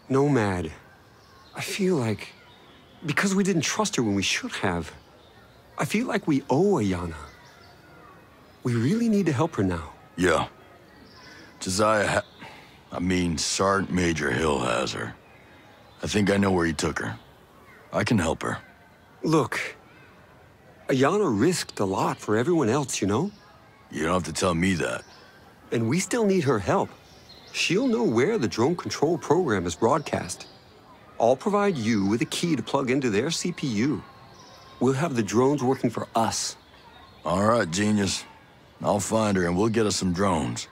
Nomad. I feel like... because we didn't trust her when we should have. I feel like we owe Ayana. We really need to help her now. Yeah. Josiah Sergeant Major Hill has her. I think I know where he took her. I can help her. Look, Ayana risked a lot for everyone else, you know? You don't have to tell me that. And we still need her help. She'll know where the drone control program is broadcast. I'll provide you with a key to plug into their CPU. We'll have the drones working for us. All right, genius. I'll find her and we'll get us some drones.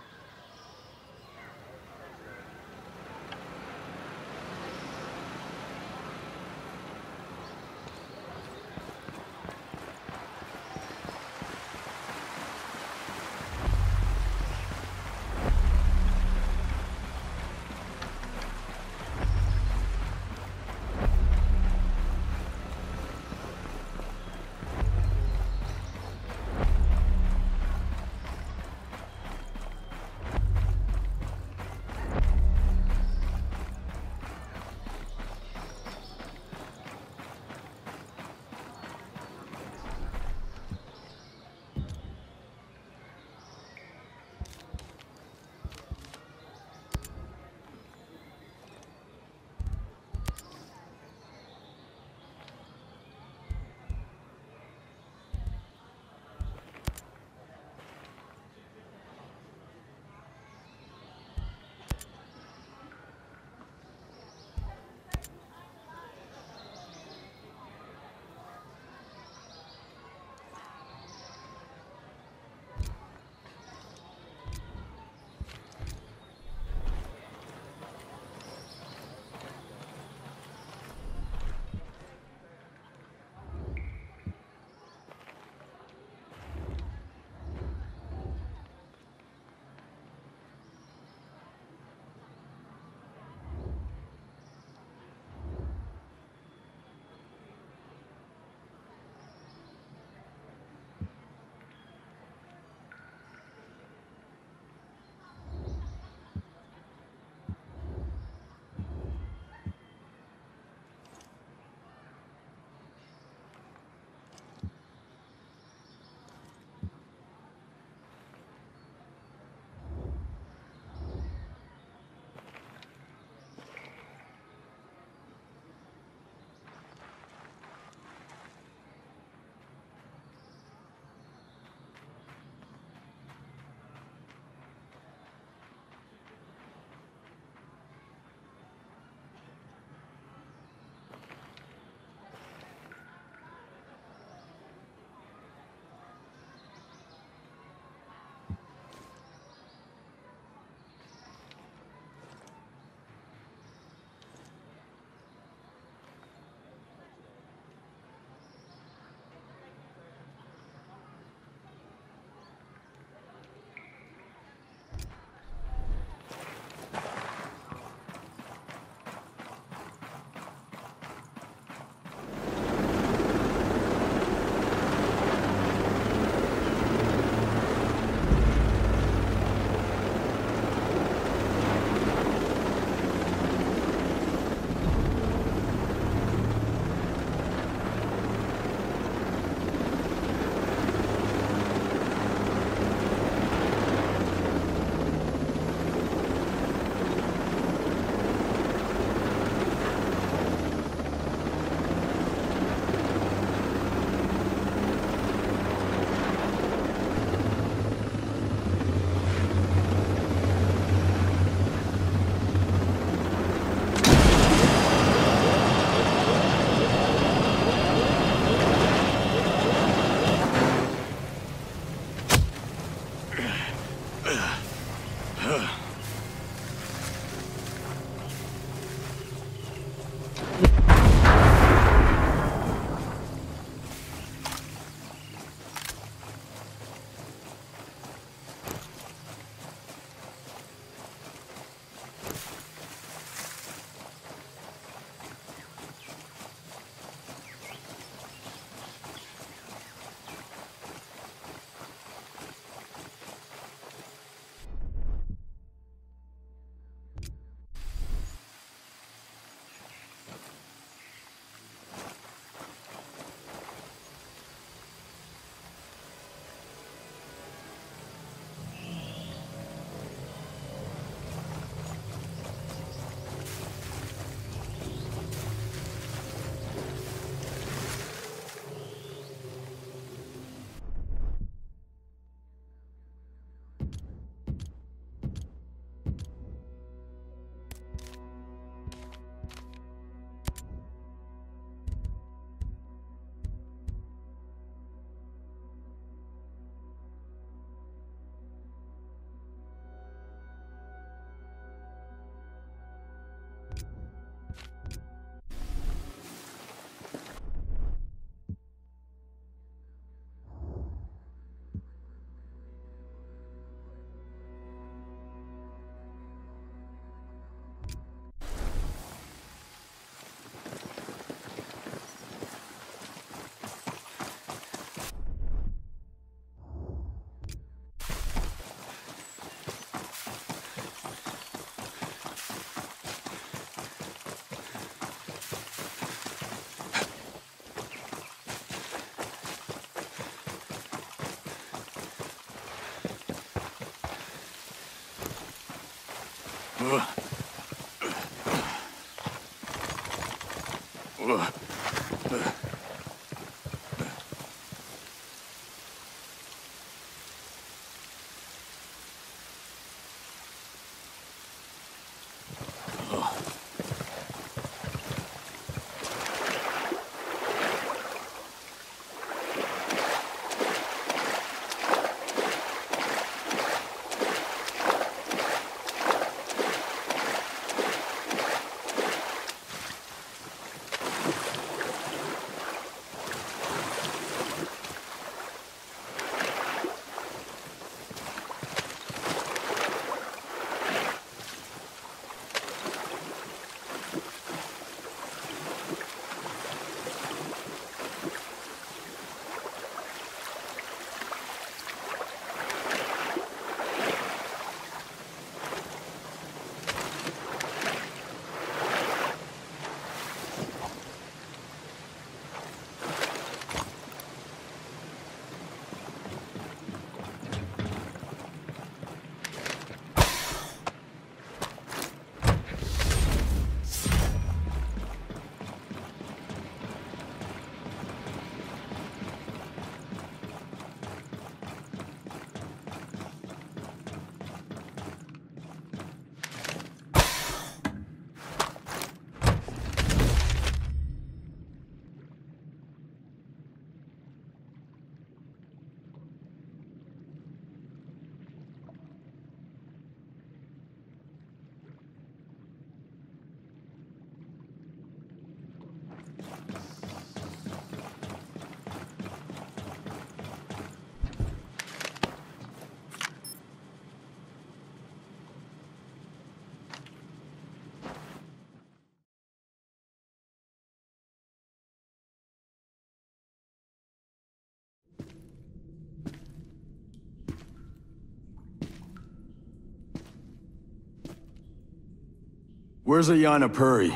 Where's Ayana Puri?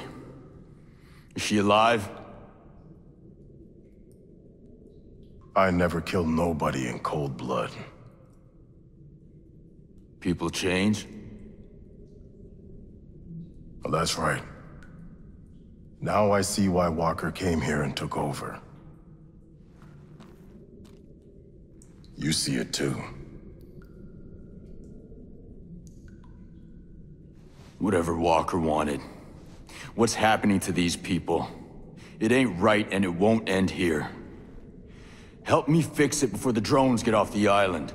Is she alive? I never killed nobody in cold blood. People change? Well, that's right. Now I see why Walker came here and took over. You see it too. Whatever Walker wanted. What's happening to these people? It ain't right and it won't end here. Help me fix it before the drones get off the island.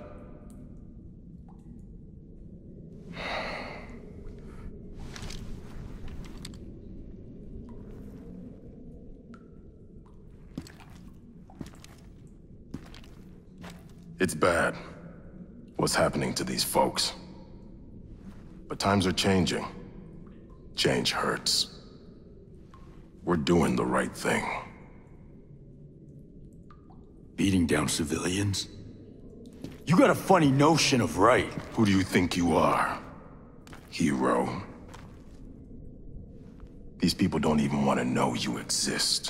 It's bad, what's happening to these folks. But times are changing. Change hurts. We're doing the right thing. Beating down civilians? You got a funny notion of right. Who do you think you are? Hero? These people don't even want to know you exist.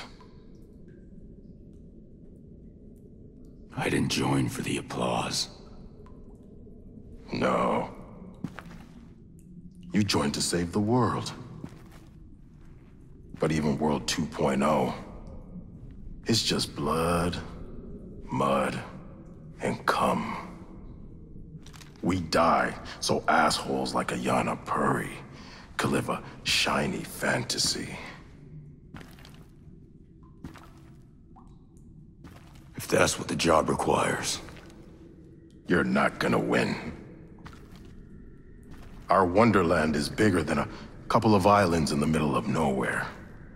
I didn't join for the applause. No. You joined to save the world. But even World 2.0 is just blood, mud, and cum. We die so assholes like Ayana Puri could live a shiny fantasy. If that's what the job requires. You're not gonna win. Our wonderland is bigger than a couple of islands in the middle of nowhere.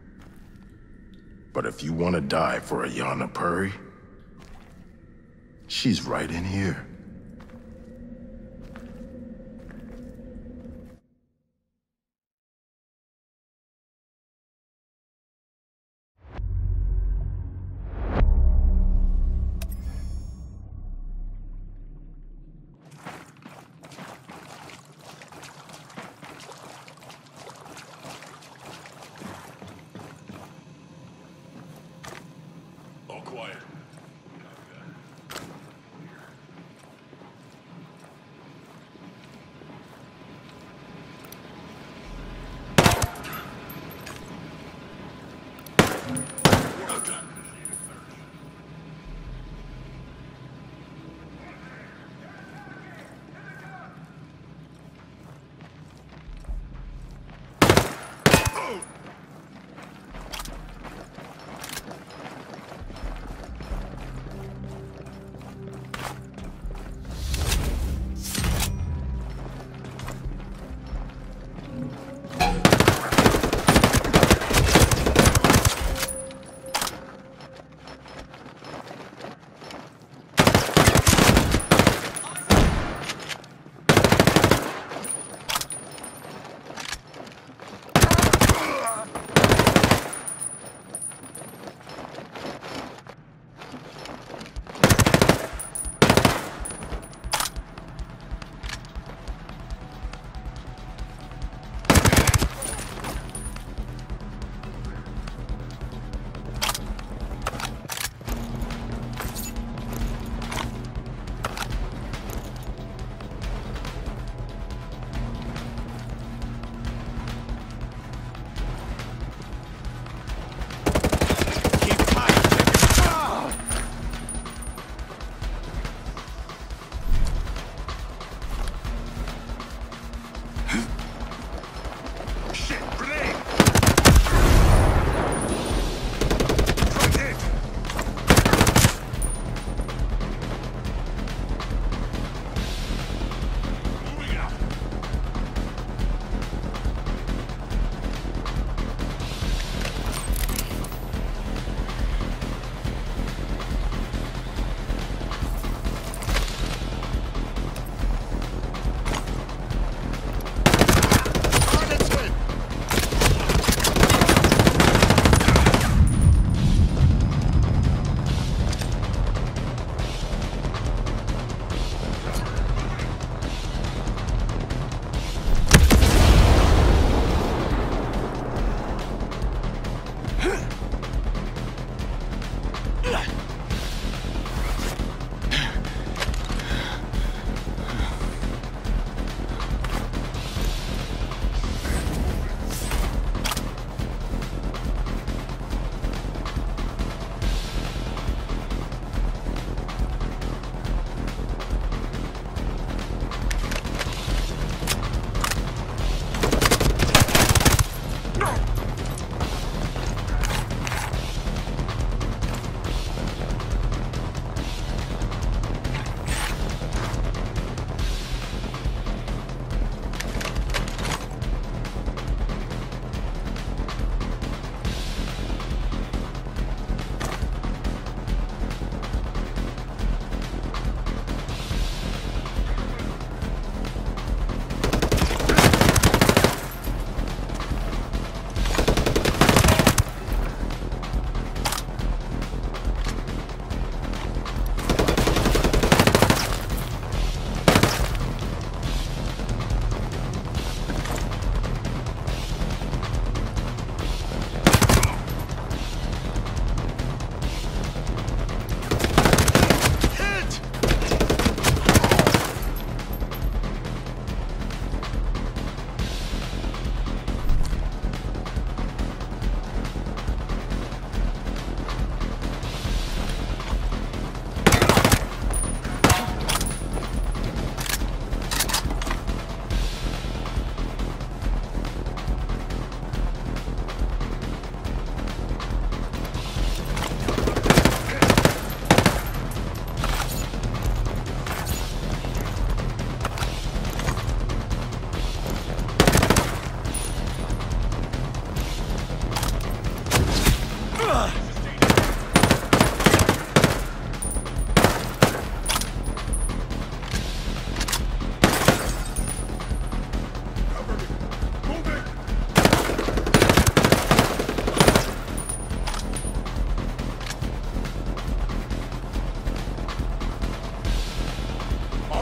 But if you want to die for Ayana Puri, she's right in here.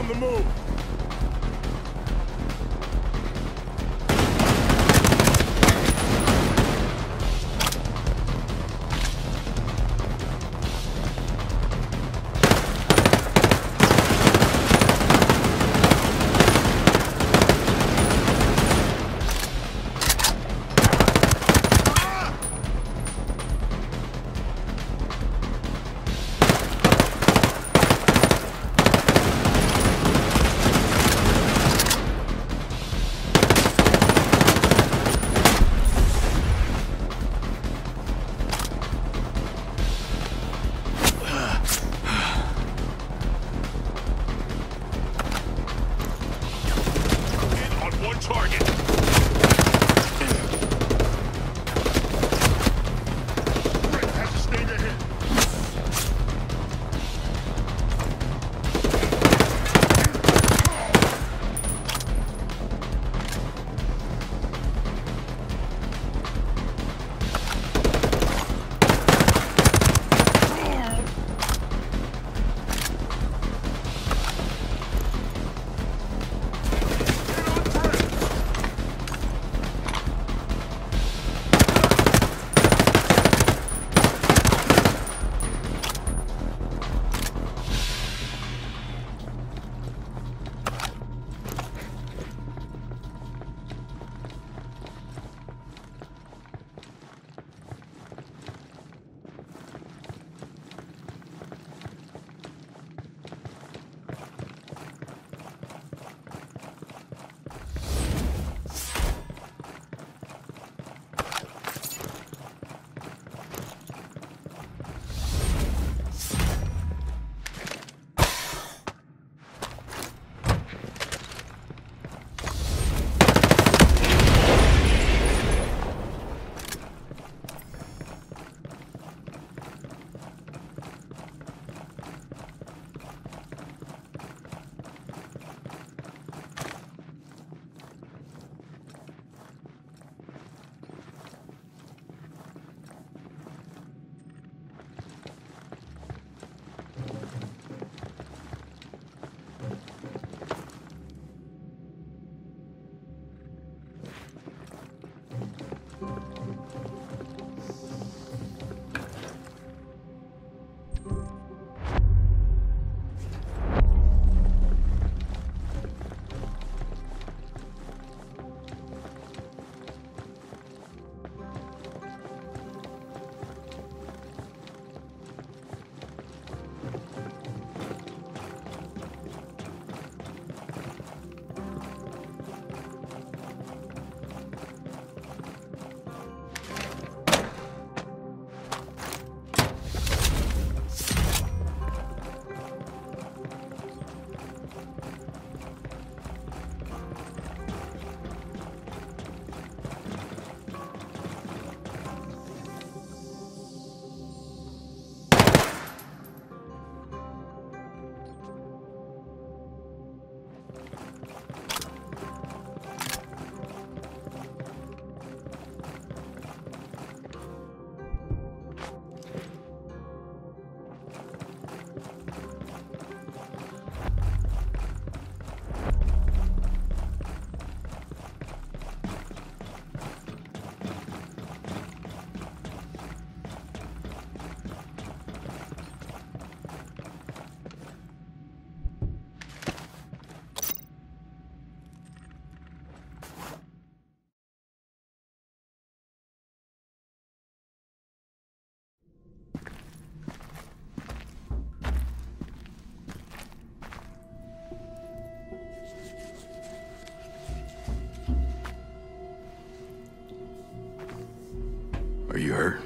the move! Are you hurt?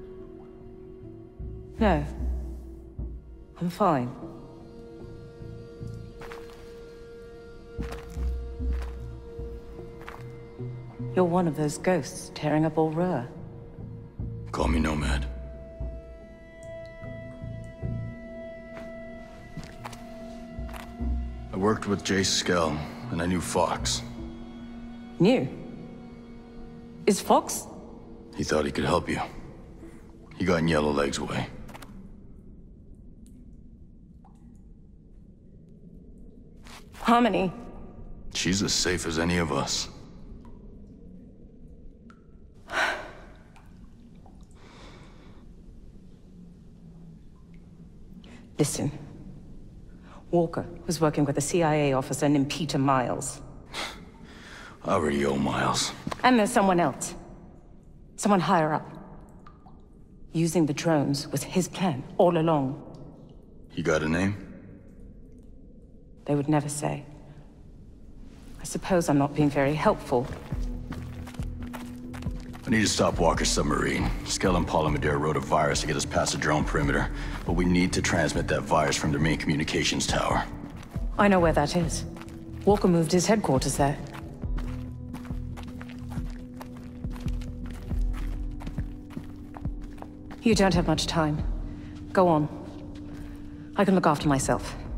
No. I'm fine. You're one of those ghosts tearing up Auroa. Call me Nomad. I worked with Skell, and I knew Fox. New? Is Fox? He thought he could help you. He got in Yellowleg's way. Harmony. She's as safe as any of us. Listen. Walker was working with a CIA officer named Peter Miles. I already owe Miles. And there's someone else. Someone higher up. Using the drones was his plan all along. You got a name? They would never say. I suppose I'm not being very helpful. I need to stop Walker's submarine. Skell and Polymadere wrote a virus to get us past the drone perimeter, but we need to transmit that virus from their main communications tower. I know where that is. Walker moved his headquarters there. You don't have much time. Go on. I can look after myself.